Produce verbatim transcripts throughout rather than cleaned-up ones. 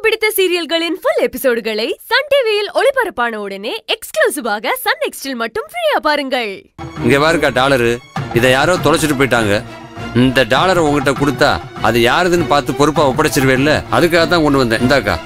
பிடித்த சீரியல்களின் full எபிசோடுகளை Sun டிவியில் ஒளிபரப்பான உடனே எக்ஸ்க்ளூசிவாக சன் நெக்ஸ்டில் மட்டும் ஃப்ரீயா பாருங்கள். இங்க பாருங்க டாலர், இத யாரோ தொலைச்சிட்டு போயிட்டாங்க. இந்த டாலரை உங்ககிட்ட கொடுத்தா அது யாருதுன்னு பார்த்து பொறுப்பா ஒப்படைச்சிருவேல்ல, அதுக்காக தான் கொண்டு வந்தேன். இந்தாக்கா.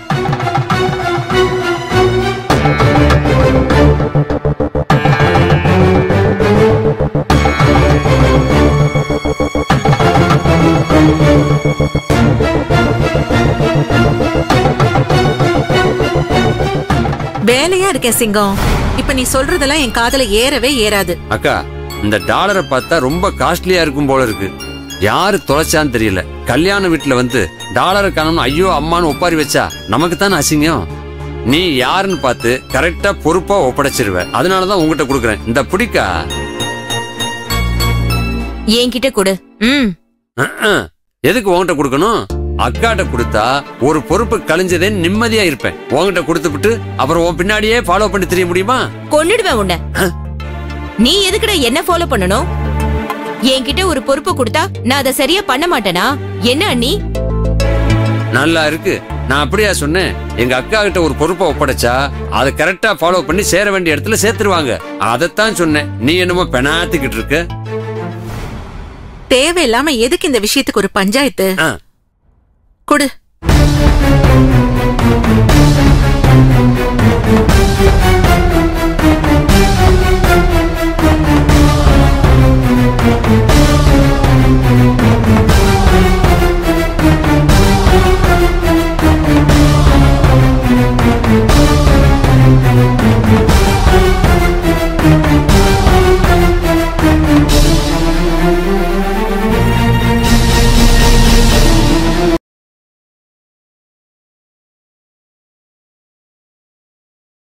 வேலையா இருக்கேன் சிங்கம். இப்ப நீ சொல்றதெல்லாம் என் காதுல ஏறவே ஏறாது. அக்கா, இந்த டாலரை பார்த்தா ரொம்ப காஸ்ட்லியா இருக்கும் போல இருக்கு. யாரு தொலைச்சான்னு தெரியல. கல்யாண வீட்டுல வந்து டாலரை காணணும் ஐயோ அம்மான்னு ஒப்பாரி வச்சா நமக்கு தானே அசிங்கம். நீ யாருன்னு பார்த்து கரெக்டா பொறுப்பா ஒப்படைச்சிருவ. அதனாலதான் உங்ககிட்ட குடுக்கறேன். இந்த பிடிக்கா என்கிட்ட கொடு. ம் எதுக்கு உங்ககிட்ட கொடுக்கணும்? அக்காட்ட கொடுத்தா ஒரு பொறுப்பு கழிஞ்சதே நிம்மதியா இருப்பேன். உங்ககிட்ட கொடுத்துட்டு அப்புறம் உன் பின்னாடியே ஃபாலோ பண்ணி தெரிய முடியுமா? கொன்னுடுவேன் உன்னை. நீ எதுக்குடா என்ன ஃபாலோ பண்ணணும்? என்கிட்ட ஒரு பொறுப்பு கொடுத்தா நான் அதை சரியா பண்ண மாட்டேனா? என்ன நீ? நல்லா இருக்கு. நான் அப்படியா சொன்னேன்? எங்க அக்கா கிட்ட ஒரு பொறுப்பை ஒப்படைச்சா அதை கரெக்டா ஃபாலோ பண்ணி சேர வேண்டிய இடத்துல சேர்த்துருவாங்க. அதைத்தான் சொன்னேன். நீ என்னமோ பெனாத்திக்கிட்டு இருக்க. தேவையில்லாம எதுக்கு இந்த விஷயத்துக்கு ஒரு பஞ்சாயத்து? ஆ கொடு.